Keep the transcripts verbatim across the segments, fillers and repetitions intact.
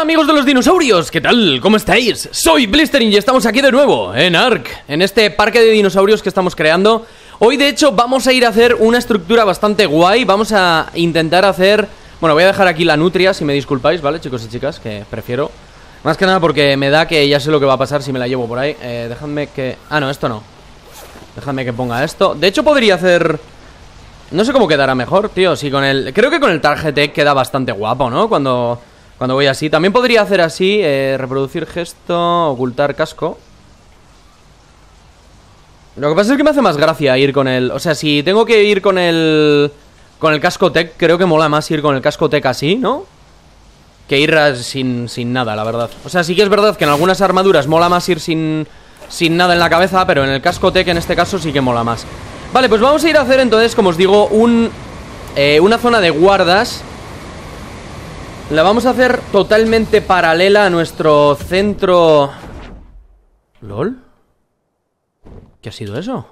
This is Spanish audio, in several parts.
Hola amigos de los dinosaurios, ¿qué tal? ¿Cómo estáis? Soy Blistering y estamos aquí de nuevo en Ark, en este parque de dinosaurios que estamos creando. Hoy de hecho vamos a ir a hacer una estructura bastante guay. Vamos a intentar hacer... Bueno, voy a dejar aquí la nutria, si me disculpáis, ¿vale, chicos y chicas? Que prefiero... Más que nada porque me da que ya sé lo que va a pasar si me la llevo por ahí. eh, Dejadme que... Ah, no, esto no. Dejadme que ponga esto. De hecho podría hacer... No sé cómo quedará mejor, tío. Si con el... Creo que con el Targetec queda bastante guapo, ¿no? Cuando... Cuando voy así. También podría hacer así, eh, reproducir gesto, ocultar casco. Lo que pasa es que me hace más gracia ir con el... O sea, si tengo que ir con el... Con el casco tech, creo que mola más ir con el casco tech así, ¿no? Que ir sin, sin nada, la verdad. O sea, sí que es verdad que en algunas armaduras mola más ir sin, sin nada en la cabeza, pero en el casco tech en este caso sí que mola más. Vale, pues vamos a ir a hacer entonces, como os digo, un... Eh, una zona de guardas. La vamos a hacer totalmente paralela a nuestro centro... ¿Lol? ¿Qué ha sido eso?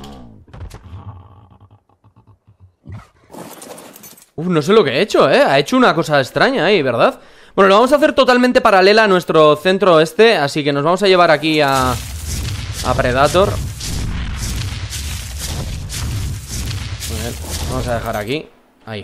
Uf, no sé lo que he hecho, ¿eh? Ha hecho una cosa extraña ahí, ¿verdad? Bueno, lo vamos a hacer totalmente paralela a nuestro centro este, así que nos vamos a llevar aquí a... A Predator. Muy bien, vamos a dejar aquí. Ahí.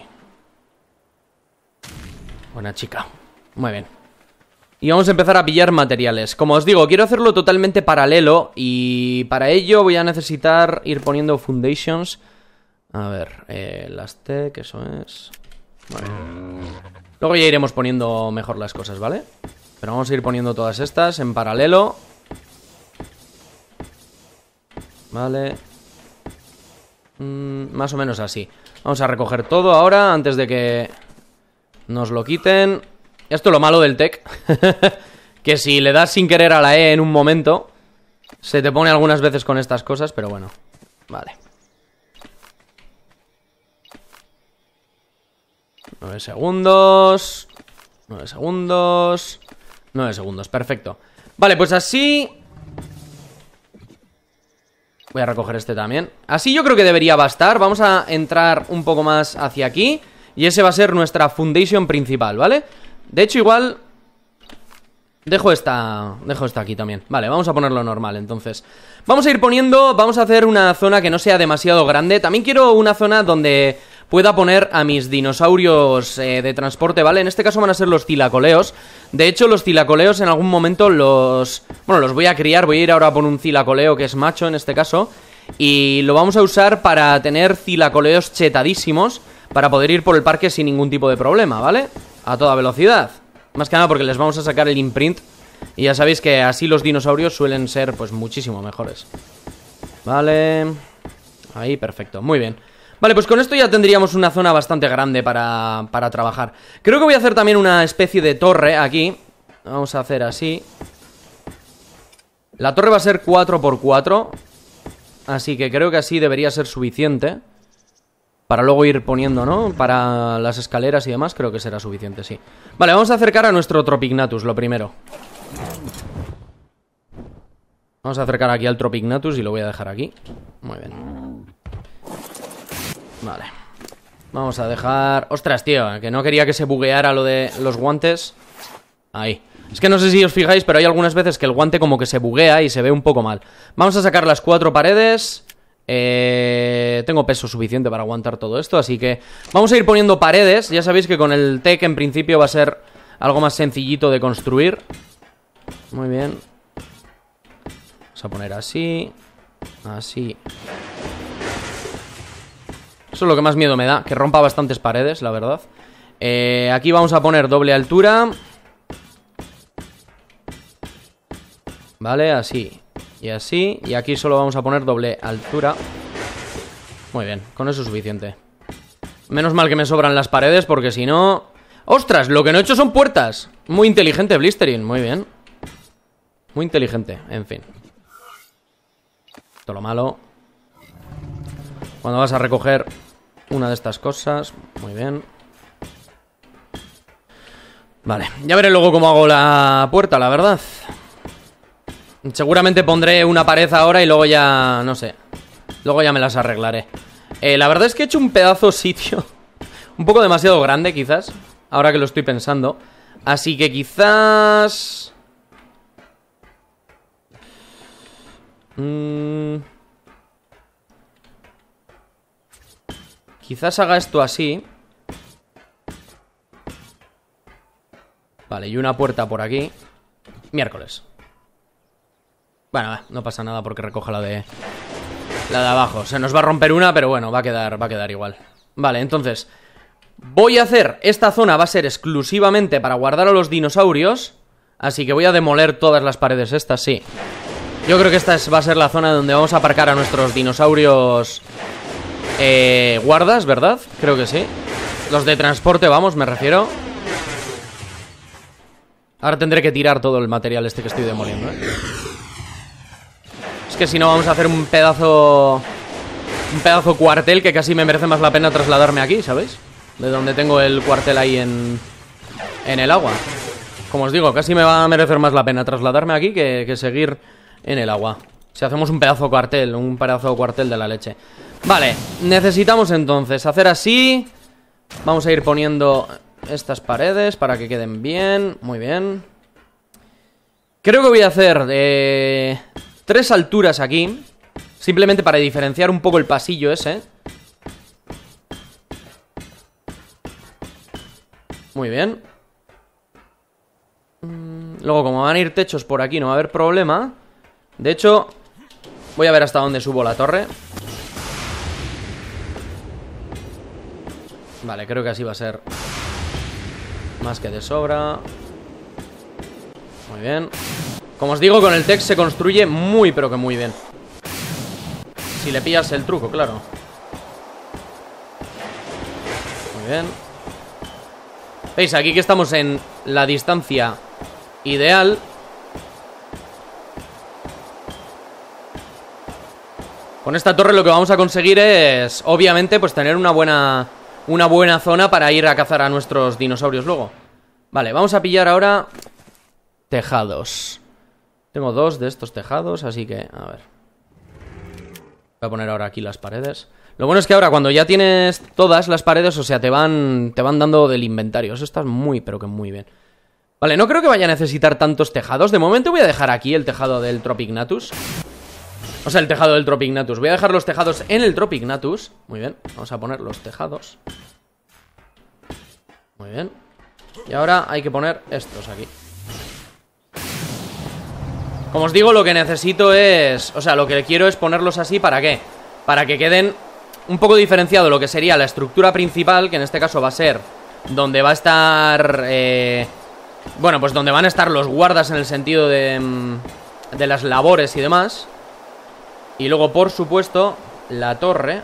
Buena chica. Muy bien. Y vamos a empezar a pillar materiales. Como os digo, quiero hacerlo totalmente paralelo. Y para ello voy a necesitar ir poniendo foundations. A ver, eh, las tech, eso es. Muy bien. Luego ya iremos poniendo mejor las cosas, ¿vale? Pero vamos a ir poniendo todas estas en paralelo. Vale. mm, Más o menos así. Vamos a recoger todo ahora antes de que... nos lo quiten. Esto es lo malo del tech. Que si le das sin querer a la E en un momento, se te pone algunas veces con estas cosas, pero bueno. Vale. nueve segundos. nueve segundos. nueve segundos, perfecto. Vale, pues así... Voy a recoger este también. Así yo creo que debería bastar. Vamos a entrar un poco más hacia aquí. Y ese va a ser nuestra foundation principal, ¿vale? De hecho, igual... Dejo esta... Dejo esta aquí también. Vale, vamos a ponerlo normal, entonces. Vamos a ir poniendo... Vamos a hacer una zona que no sea demasiado grande. También quiero una zona donde pueda poner a mis dinosaurios eh, de transporte, ¿vale? En este caso van a ser los cilacoleos. De hecho, los cilacoleos en algún momento los... Bueno, los voy a criar. Voy a ir ahora por un cilacoleo que es macho en este caso. Y lo vamos a usar para tener cilacoleos chetadísimos, para poder ir por el parque sin ningún tipo de problema, ¿vale? A toda velocidad. Más que nada porque les vamos a sacar el imprint. Y ya sabéis que así los dinosaurios suelen ser, pues, muchísimo mejores. Vale. Ahí, perfecto, muy bien. Vale, pues con esto ya tendríamos una zona bastante grande para, para trabajar. Creo que voy a hacer también una especie de torre aquí. Vamos a hacer así. La torre va a ser cuatro por cuatro. Así que creo que así debería ser suficiente. Para luego ir poniendo, ¿no? Para las escaleras y demás, creo que será suficiente, sí. Vale, vamos a acercar a nuestro Tropignatus, lo primero. Vamos a acercar aquí al Tropignatus y lo voy a dejar aquí. Muy bien. Vale. Vamos a dejar... Ostras, tío, que no quería que se bugueara lo de los guantes. Ahí. Es que no sé si os fijáis, pero hay algunas veces que el guante como que se buguea y se ve un poco mal. Vamos a sacar las cuatro paredes... Eh, tengo peso suficiente para aguantar todo esto, así que vamos a ir poniendo paredes. Ya sabéis que con el tech en principio va a ser algo más sencillito de construir. Muy bien. Vamos a poner así. Así. Eso es lo que más miedo me da, que rompa bastantes paredes, la verdad. eh, Aquí vamos a poner doble altura. Vale, así y así, y aquí solo vamos a poner doble altura. Muy bien, con eso es suficiente. Menos mal que me sobran las paredes, porque si no... ¡Ostras! Lo que no he hecho son puertas. Muy inteligente, Blistering, muy bien. Muy inteligente, en fin. Todo lo malo. Cuando vas a recoger una de estas cosas. Muy bien. Vale, ya veré luego cómo hago la puerta, la verdad. Seguramente pondré una pared ahora y luego ya... no sé. Luego ya me las arreglaré. eh, La verdad es que he hecho un pedazo sitio un poco demasiado grande, quizás. Ahora que lo estoy pensando. Así que quizás... Mm... Quizás haga esto así. Vale, y una puerta por aquí. Miércoles. Bueno, no pasa nada porque recoja la de... La de abajo. Se nos va a romper una, pero bueno, va a quedar, va a quedar igual. Vale, entonces... Voy a hacer... Esta zona va a ser exclusivamente para guardar a los dinosaurios. Así que voy a demoler todas las paredes estas, sí. Yo creo que esta es, va a ser la zona donde vamos a aparcar a nuestros dinosaurios... Eh, guardas, ¿verdad? Creo que sí. Los de transporte, vamos, me refiero. Ahora tendré que tirar todo el material este que estoy demoliendo, ¿eh? Es que si no vamos a hacer un pedazo... Un pedazo cuartel que casi me merece más la pena trasladarme aquí, ¿sabéis? De donde tengo el cuartel ahí en... En el agua. Como os digo, casi me va a merecer más la pena trasladarme aquí que, que seguir en el agua. Si hacemos un pedazo cuartel, un pedazo cuartel de la leche. Vale, necesitamos entonces hacer así. Vamos a ir poniendo estas paredes para que queden bien. Muy bien. Creo que voy a hacer eh, tres alturas aquí. Simplemente para diferenciar un poco el pasillo ese. Muy bien. Luego, como van a ir techos por aquí, no va a haber problema. De hecho, voy a ver hasta dónde subo la torre. Vale, creo que así va a ser más que de sobra. Muy bien. Como os digo, con el Tex se construye muy, pero que muy bien. Si le pillas el truco, claro. Muy bien. ¿Veis? Aquí que estamos en la distancia ideal. Con esta torre lo que vamos a conseguir es, obviamente, pues tener una buena... Una buena zona para ir a cazar a nuestros dinosaurios luego. Vale, vamos a pillar ahora tejados. Tengo dos de estos tejados, así que, a ver. Voy a poner ahora aquí las paredes. Lo bueno es que ahora cuando ya tienes todas las paredes, o sea, te van, te van dando del inventario. Eso está muy, pero que muy bien. Vale, no creo que vaya a necesitar tantos tejados. De momento voy a dejar aquí el tejado del Tropignatus. O sea, el tejado del Tropignatus. Voy a dejar los tejados en el Tropignatus. Muy bien, vamos a poner los tejados. Muy bien. Y ahora hay que poner estos aquí. Como os digo, lo que necesito es... O sea, lo que quiero es ponerlos así, ¿para qué? Para que queden un poco diferenciado lo que sería la estructura principal, que en este caso va a ser donde va a estar... Eh... Bueno, pues donde van a estar los guardas en el sentido de... De las labores y demás. Y luego, por supuesto, la torre.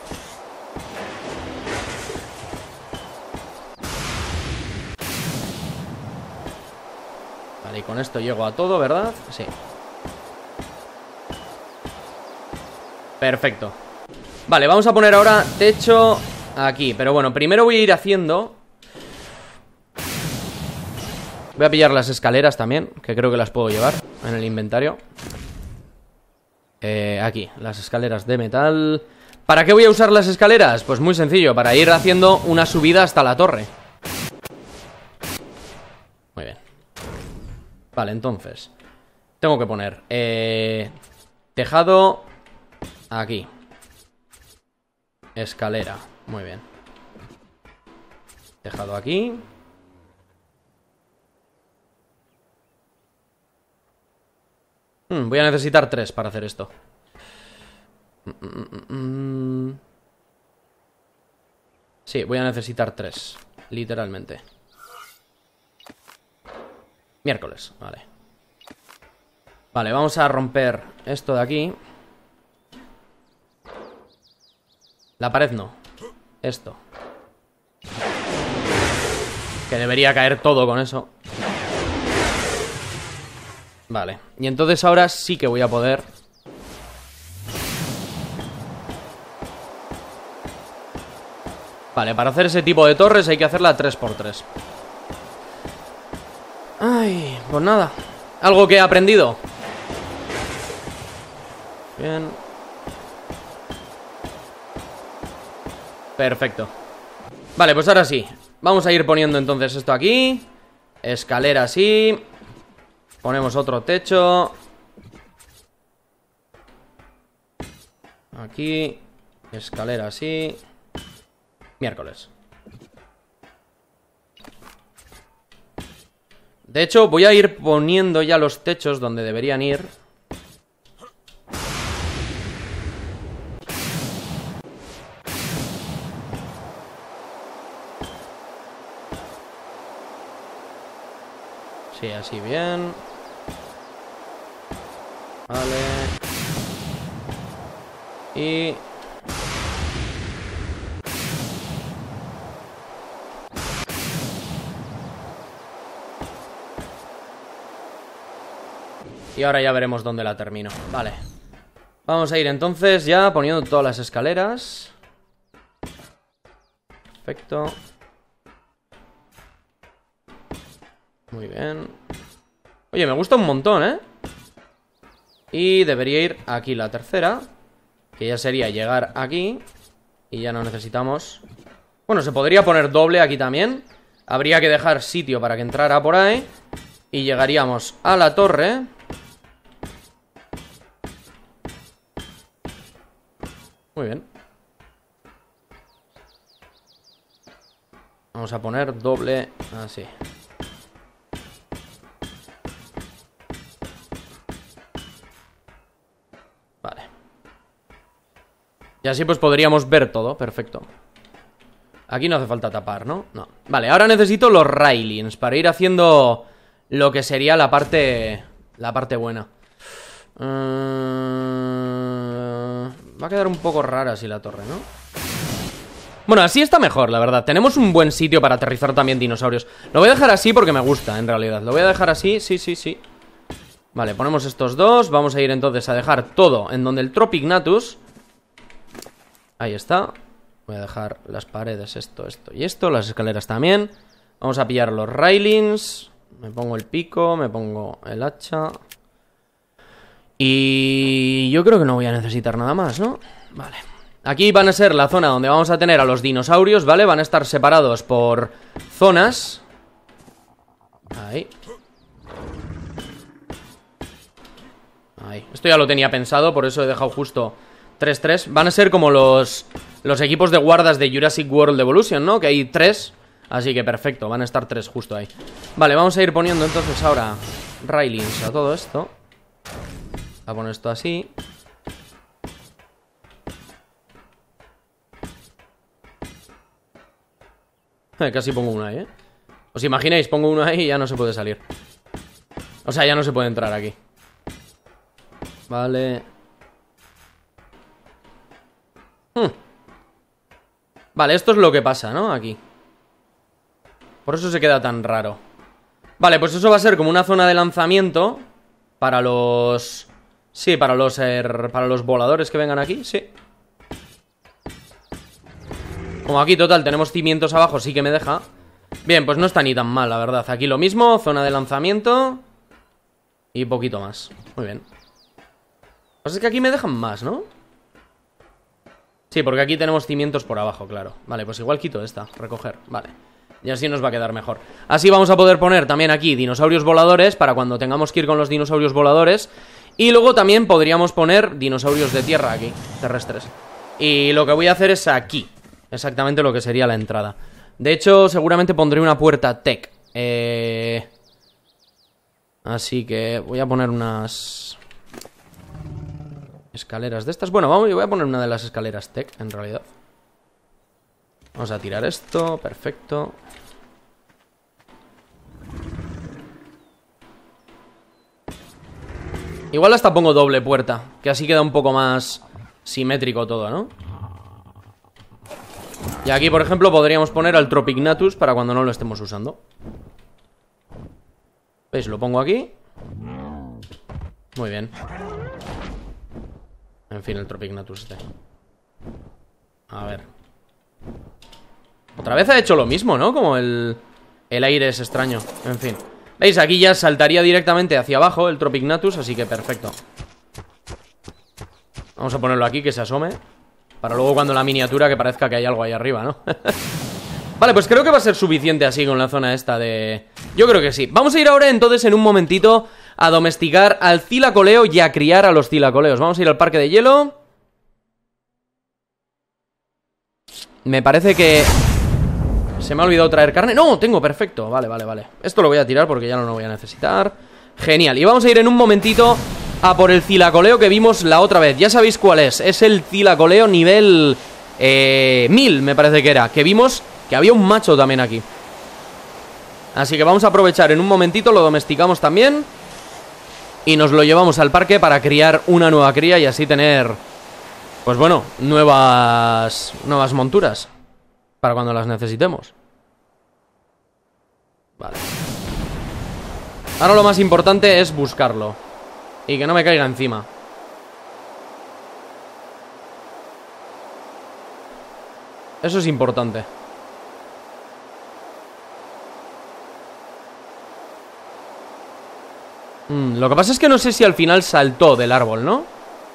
Vale, y con esto llego a todo, ¿verdad? Sí. Perfecto. Vale, vamos a poner ahora techo aquí. Pero bueno, primero voy a ir haciendo... Voy a pillar las escaleras también, que creo que las puedo llevar en el inventario. Eh, aquí, las escaleras de metal. ¿Para qué voy a usar las escaleras? Pues muy sencillo, para ir haciendo una subida hasta la torre. Muy bien. Vale, entonces tengo que poner eh, tejado aquí. Escalera, muy bien. Tejado aquí. Hmm, voy a necesitar tres para hacer esto. Sí, voy a necesitar tres. Literalmente. Miércoles, vale. Vale, vamos a romper esto de aquí. La pared no. Esto. Que debería caer todo con eso. Vale, y entonces ahora sí que voy a poder... Vale, para hacer ese tipo de torres hay que hacerla tres por tres. Ay, pues nada. Algo que he aprendido. Bien. Perfecto. Vale, pues ahora sí. Vamos a ir poniendo entonces esto aquí. Escalera así. Ponemos otro techo. Aquí. Escalera así. Miércoles. De hecho, voy a ir poniendo ya los techos donde deberían ir. Sí, así bien. Vale. Y... Y ahora ya veremos dónde la termino. Vale. Vamos a ir entonces ya poniendo todas las escaleras. Perfecto. Muy bien. Oye, me gusta un montón, ¿eh? Y debería ir aquí la tercera, que ya sería llegar aquí. Y ya no necesitamos... Bueno, se podría poner doble aquí también. Habría que dejar sitio para que entrara por ahí. Y llegaríamos a la torre. Muy bien. Vamos a poner doble así. Vale. Y así pues podríamos ver todo, perfecto. Aquí no hace falta tapar, ¿no? No. Vale, ahora necesito los railings para ir haciendo lo que sería la parte... La parte buena. Uh... Va a quedar un poco rara así la torre, ¿no? Bueno, así está mejor, la verdad. Tenemos un buen sitio para aterrizar también dinosaurios. Lo voy a dejar así porque me gusta, en realidad. Lo voy a dejar así, sí, sí, sí. Vale, ponemos estos dos. Vamos a ir entonces a dejar todo en donde el Tropignatus. Ahí está. Voy a dejar las paredes, esto, esto y esto. Las escaleras también. Vamos a pillar los railings. Me pongo el pico, me pongo el hacha. Y yo creo que no voy a necesitar nada más, ¿no? Vale. Aquí van a ser la zona donde vamos a tener a los dinosaurios, ¿vale? Van a estar separados por zonas. Ahí. Ahí. Esto ya lo tenía pensado, por eso he dejado justo tres tres. Van a ser como los, los equipos de guardas de Jurassic World Evolution, ¿no? Que hay tres. Así que perfecto, van a estar tres justo ahí. Vale, vamos a ir poniendo entonces ahora railings a todo esto. Voy a poner esto así. Eh, casi pongo uno ahí, ¿eh? ¿Os imagináis? Pongo uno ahí y ya no se puede salir. O sea, ya no se puede entrar aquí. Vale. Hmm. Vale, esto es lo que pasa, ¿no? Aquí. Por eso se queda tan raro. Vale, pues eso va a ser como una zona de lanzamiento para los... Sí, para los, er... para los voladores que vengan aquí, sí. Como aquí, total, tenemos cimientos abajo, sí que me deja. Bien, pues no está ni tan mal, la verdad. Aquí lo mismo, zona de lanzamiento. Y poquito más. Muy bien. Pues es que aquí me dejan más, ¿no? Sí, porque aquí tenemos cimientos por abajo, claro. Vale, pues igual quito esta, recoger, vale. Y así nos va a quedar mejor. Así vamos a poder poner también aquí dinosaurios voladores para cuando tengamos que ir con los dinosaurios voladores. Y luego también podríamos poner dinosaurios de tierra aquí, terrestres. Y lo que voy a hacer es aquí, exactamente lo que sería la entrada. De hecho, seguramente pondré una puerta tech. Eh... Así que voy a poner unas... escaleras de estas. Bueno, vamos, yo voy a poner una de las escaleras tech, en realidad. Vamos a tirar esto, perfecto. Igual hasta pongo doble puerta, que así queda un poco más simétrico todo, ¿no? Y aquí, por ejemplo, podríamos poner al Tropignatus para cuando no lo estemos usando. ¿Veis? Lo pongo aquí. Muy bien. En fin, el Tropignatus este. A ver. Otra vez ha hecho lo mismo, ¿no? Como el, el aire es extraño. En fin. ¿Veis? Aquí ya saltaría directamente hacia abajo el Tropignatus, así que perfecto. Vamos a ponerlo aquí, que se asome. Para luego cuando la miniatura que parezca que hay algo ahí arriba, ¿no? Vale, pues creo que va a ser suficiente así con la zona esta de... Yo creo que sí. Vamos a ir ahora entonces en un momentito a domesticar al cilacoleo y a criar a los cilacoleos. Vamos a ir al parque de hielo. Me parece que... Se me ha olvidado traer carne. ¡No! Tengo, perfecto. Vale, vale, vale. Esto lo voy a tirar porque ya no lo voy a necesitar. Genial. Y vamos a ir en un momentito a por el cilacoleo que vimos la otra vez. Ya sabéis cuál es. Es el cilacoleo nivel... Eh, mil, me parece que era. Que vimos que había un macho también aquí. Así que vamos a aprovechar en un momentito. Lo domesticamos también. Y nos lo llevamos al parque para criar una nueva cría y así tener... Pues bueno, nuevas... Nuevas monturas para cuando las necesitemos. Vale. Ahora lo más importante es buscarlo y que no me caiga encima. Eso es importante. mm, Lo que pasa es que no sé si al final saltó del árbol, ¿no?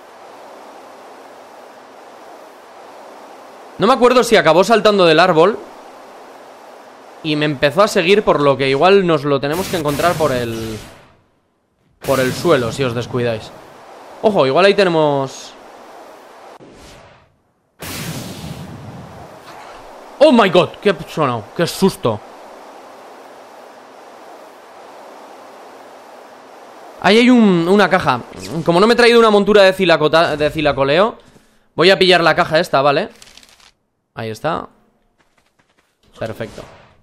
No me acuerdo si acabó saltando del árbol y me empezó a seguir, por lo que igual nos lo tenemos que encontrar por el... Por el suelo, si os descuidáis. Ojo, igual ahí tenemos... ¡Oh my god! ¡Qué sonado! ¡Qué susto! Ahí hay un, una caja. Como no me he traído una montura de, cilacota, de cilacoleo, voy a pillar la caja esta, ¿vale? Ahí está. Perfecto.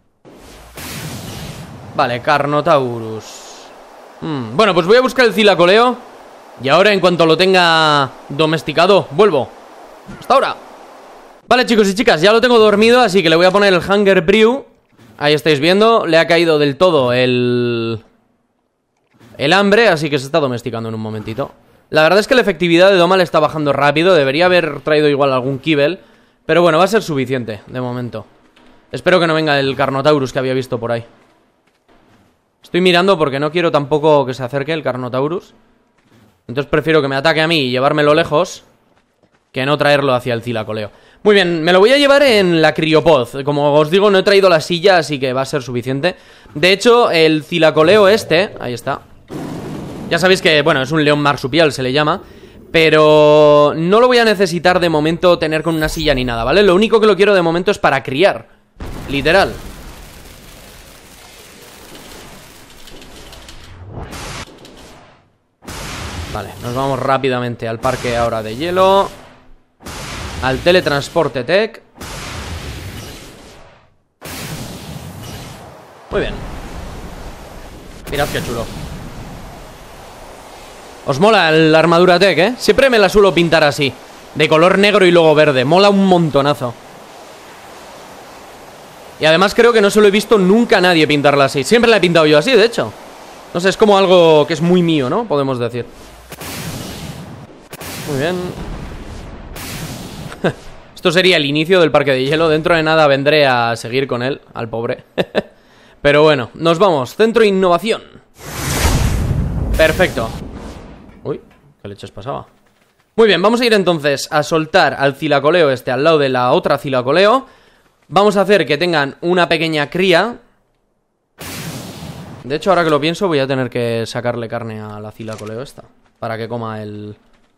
Vale, Carnotaurus. hmm, Bueno, pues voy a buscar el cilacoleo. Y ahora, en cuanto lo tenga domesticado, vuelvo. Hasta ahora. Vale, chicos y chicas, ya lo tengo dormido, así que le voy a poner el Hunger Brew. Ahí estáis viendo, le ha caído del todo el... El hambre, así que se está domesticando en un momentito. La verdad es que la efectividad de Doma le está bajando rápido. Debería haber traído igual algún kibble, pero bueno, va a ser suficiente, de momento. Espero que no venga el Carnotaurus que había visto por ahí. Estoy mirando porque no quiero tampoco que se acerque el Carnotaurus. Entonces prefiero que me ataque a mí y llevármelo lejos que no traerlo hacia el cilacoleo. Muy bien, me lo voy a llevar en la criopod. Como os digo, no he traído la silla, así que va a ser suficiente. De hecho, el cilacoleo este... Ahí está. Ya sabéis que, bueno, es un león marsupial, se le llama. Pero no lo voy a necesitar de momento tener con una silla ni nada, ¿vale? Lo único que lo quiero de momento es para criar. Literal. Vale, nos vamos rápidamente al parque ahora de hielo. Al teletransporte tech. Muy bien. Mirad qué chulo. Os mola la armadura tech, ¿eh? Siempre me la suelo pintar así, de color negro y luego verde. Mola un montonazo. Y además creo que no se lo he visto nunca a nadie pintarla así. Siempre la he pintado yo así, de hecho. No sé, es como algo que es muy mío, ¿no? Podemos decir. Muy bien. Esto sería el inicio del parque de hielo. Dentro de nada vendré a seguir con él, al pobre. Pero bueno, nos vamos. Centro de innovación. Perfecto. Uy, qué leches pasaba. Muy bien, vamos a ir entonces a soltar al cilacoleo este al lado de la otra cilacoleo. Vamos a hacer que tengan una pequeña cría. De hecho, ahora que lo pienso, voy a tener que sacarle carne a la cilacoleo esta para que coma el...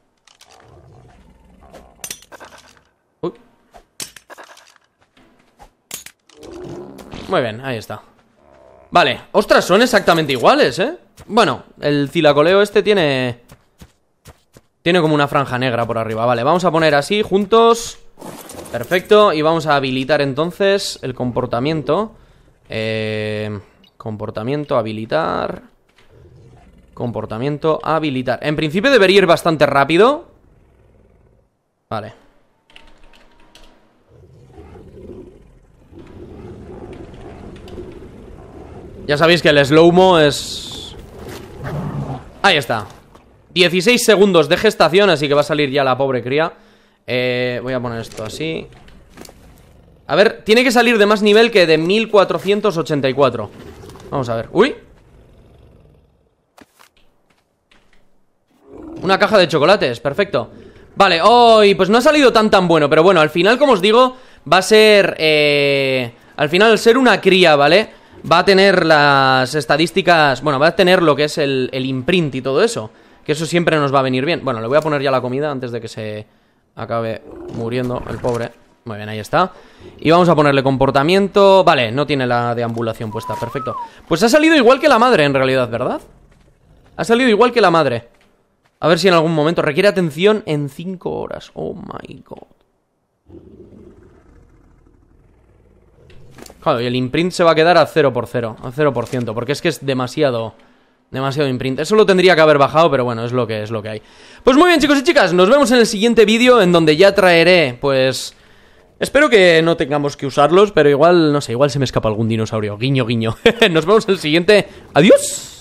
Uy. Muy bien, ahí está. Vale, ostras, son exactamente iguales, ¿eh? Bueno, el cilacoleo este tiene... Tiene como una franja negra por arriba. Vale, vamos a poner así, juntos. Perfecto, y vamos a habilitar entonces el comportamiento. Eh... Comportamiento, habilitar. Comportamiento, habilitar. En principio debería ir bastante rápido. Vale. Ya sabéis que el slow-mo es... Ahí está. dieciséis segundos de gestación, así que va a salir ya la pobre cría. eh, Voy a poner esto así. A ver, tiene que salir de más nivel que de mil cuatrocientos ochenta y cuatro. Vamos a ver, uy. Una caja de chocolates, perfecto. Vale, oh, pues no ha salido tan tan bueno. Pero bueno, al final, como os digo, va a ser eh, Al final, al ser una cría, ¿vale? Va a tener las estadísticas... Bueno, va a tener lo que es el, el imprint y todo eso. Que eso siempre nos va a venir bien. Bueno, le voy a poner ya la comida antes de que se acabe muriendo el pobre. Muy bien, ahí está. Y vamos a ponerle comportamiento... Vale, no tiene la deambulación puesta, perfecto. Pues ha salido igual que la madre, en realidad, ¿verdad? Ha salido igual que la madre. A ver si en algún momento requiere atención en cinco horas. Oh my god. Claro, y el imprint se va a quedar a cero por cero, a cero por ciento, porque es que es demasiado... Demasiado imprint. Eso lo tendría que haber bajado, pero bueno, es lo que es lo que hay. Pues muy bien, chicos y chicas, nos vemos en el siguiente vídeo, en donde ya traeré, pues... Espero que no tengamos que usarlos, pero igual, no sé, igual se me escapa algún dinosaurio. Guiño, guiño. Nos vemos en el siguiente. ¡Adiós!